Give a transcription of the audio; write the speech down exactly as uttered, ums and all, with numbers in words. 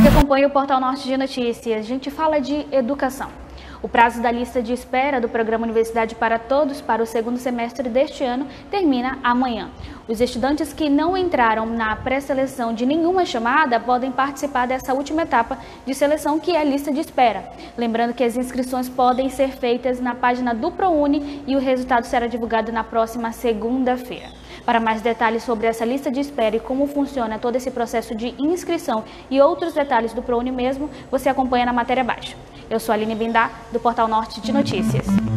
que acompanha o Portal Norte de Notícias, a gente fala de educação. O prazo da lista de espera do programa Universidade para Todos para o segundo semestre deste ano termina amanhã. Os estudantes que não entraram na pré-seleção de nenhuma chamada podem participar dessa última etapa de seleção, que é a lista de espera. Lembrando que as inscrições podem ser feitas na página do ProUni e o resultado será divulgado na próxima segunda-feira. Para mais detalhes sobre essa lista de espera e como funciona todo esse processo de inscrição e outros detalhes do ProUni mesmo, você acompanha na matéria abaixo. Eu sou a Aline Bindá, do Portal Norte de Notícias.